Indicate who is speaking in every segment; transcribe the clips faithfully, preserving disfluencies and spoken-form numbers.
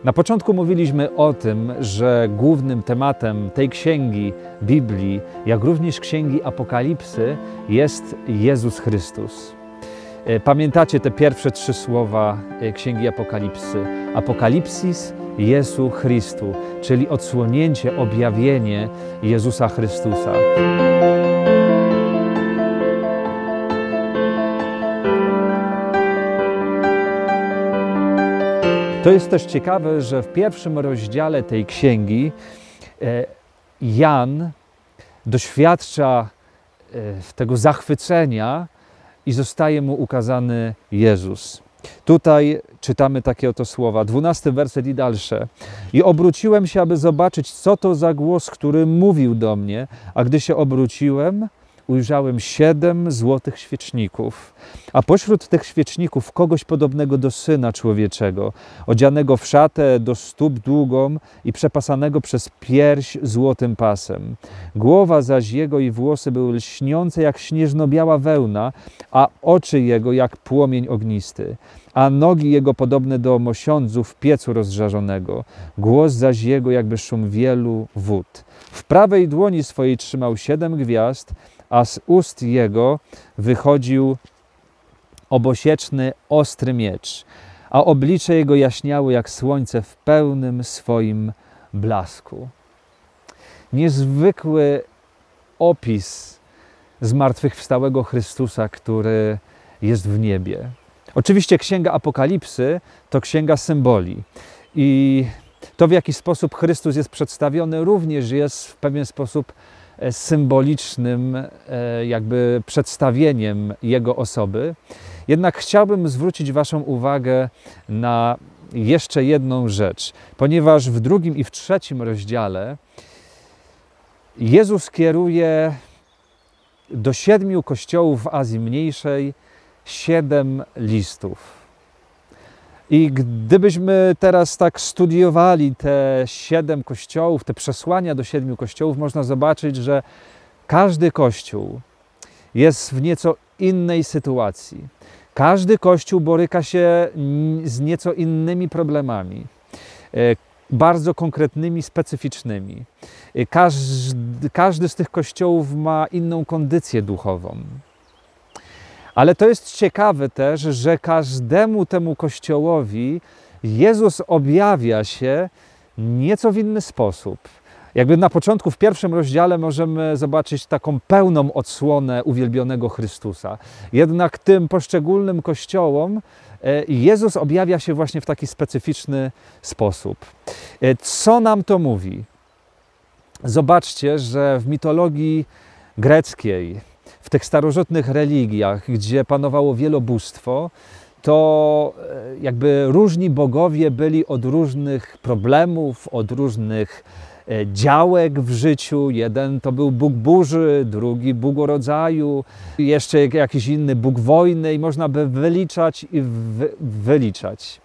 Speaker 1: Na początku mówiliśmy o tym, że głównym tematem tej księgi Biblii, jak również księgi Apokalipsy, jest Jezus Chrystus. Pamiętacie te pierwsze trzy słowa księgi Apokalipsy? Apokalipsis Jesu Christu, czyli odsłonięcie, objawienie Jezusa Chrystusa. To jest też ciekawe, że w pierwszym rozdziale tej księgi Jan doświadcza tego zachwycenia i zostaje mu ukazany Jezus. Tutaj czytamy takie oto słowa, dwunasty werset i dalsze. I obróciłem się, aby zobaczyć, co to za głos, który mówił do mnie, a gdy się obróciłem, ujrzałem siedem złotych świeczników, a pośród tych świeczników kogoś podobnego do Syna Człowieczego, odzianego w szatę do stóp długą i przepasanego przez pierś złotym pasem. Głowa zaś jego i włosy były lśniące jak śnieżno-biała wełna, a oczy jego jak płomień ognisty, a nogi jego podobne do mosiądzu w piecu rozżarzonego. Głos zaś jego jakby szum wielu wód. W prawej dłoni swojej trzymał siedem gwiazd, a z ust jego wychodził obosieczny, ostry miecz, a oblicze jego jaśniało jak słońce w pełnym swoim blasku. Niezwykły opis zmartwychwstałego Chrystusa, który jest w niebie. Oczywiście księga Apokalipsy to księga symboli i to, w jaki sposób Chrystus jest przedstawiony, również jest w pewien sposób symbolicznym jakby przedstawieniem Jego osoby. Jednak chciałbym zwrócić Waszą uwagę na jeszcze jedną rzecz, ponieważ w drugim i w trzecim rozdziale Jezus kieruje do siedmiu kościołów w Azji Mniejszej siedem listów. I gdybyśmy teraz tak studiowali te siedem kościołów, te przesłania do siedmiu kościołów, można zobaczyć, że każdy kościół jest w nieco innej sytuacji. Każdy kościół boryka się z nieco innymi problemami, bardzo konkretnymi, specyficznymi. Każdy, każdy z tych kościołów ma inną kondycję duchową. Ale to jest ciekawe też, że każdemu temu kościołowi Jezus objawia się nieco w inny sposób. Jakby na początku, w pierwszym rozdziale możemy zobaczyć taką pełną odsłonę uwielbionego Chrystusa. Jednak tym poszczególnym kościołom Jezus objawia się właśnie w taki specyficzny sposób. Co nam to mówi? Zobaczcie, że w mitologii greckiej, w tych starożytnych religiach, gdzie panowało wielobóstwo, to jakby różni bogowie byli od różnych problemów, od różnych działek w życiu. Jeden to był Bóg burzy, drugi Bóg rodzaju, jeszcze jakiś inny Bóg wojny i można by wyliczać i wy, wyliczać.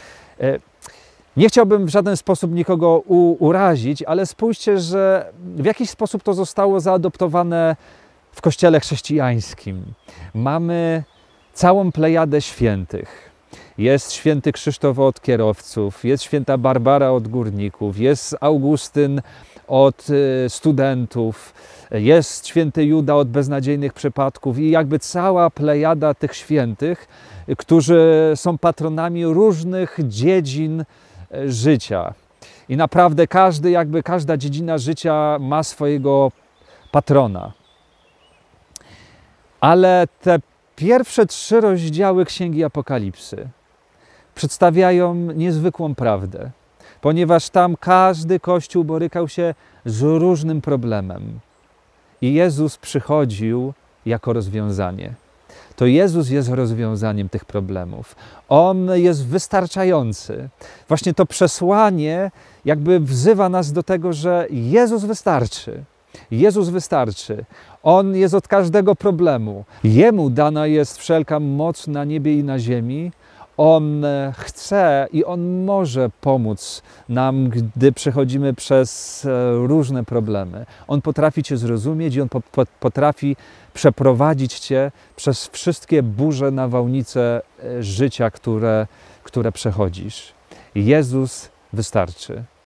Speaker 1: Nie chciałbym w żaden sposób nikogo u, urazić, ale spójrzcie, że w jakiś sposób to zostało zaadoptowane w Kościele chrześcijańskim. Mamy całą plejadę świętych. Jest święty Krzysztof od kierowców, jest święta Barbara od górników, jest Augustyn od studentów, jest święty Juda od beznadziejnych przypadków i jakby cała plejada tych świętych, którzy są patronami różnych dziedzin życia. I naprawdę każdy, jakby każda dziedzina życia ma swojego patrona. Ale te pierwsze trzy rozdziały Księgi Apokalipsy przedstawiają niezwykłą prawdę, ponieważ tam każdy kościół borykał się z różnym problemem. I Jezus przychodził jako rozwiązanie. To Jezus jest rozwiązaniem tych problemów. On jest wystarczający. Właśnie to przesłanie jakby wzywa nas do tego, że Jezus wystarczy. Jezus wystarczy. On jest od każdego problemu. Jemu dana jest wszelka moc na niebie i na ziemi. On chce i On może pomóc nam, gdy przechodzimy przez różne problemy. On potrafi Cię zrozumieć i On po, po, potrafi przeprowadzić Cię przez wszystkie burze, nawałnice życia, które, które przechodzisz. Jezus wystarczy.